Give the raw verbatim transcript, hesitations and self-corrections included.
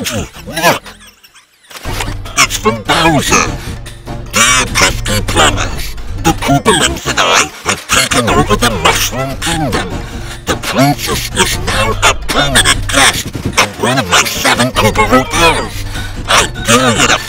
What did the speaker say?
Reggie, look! It's from Bowser. Dear pesky plumbers, the Koopalings and I have taken over the Mushroom Kingdom. The princess is now a permanent guest at one of my seven Koopa hotels. I dare you to